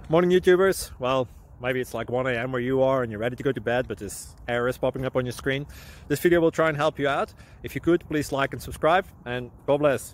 Morning YouTubers. Well, maybe it's like 1 a.m. where you are and you're ready to go to bed, but this error is popping up on your screen. This video will try and help you out. If you could, please like and subscribe, and God bless.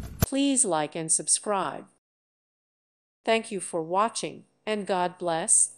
Please like and subscribe. Thank you for watching, and God bless.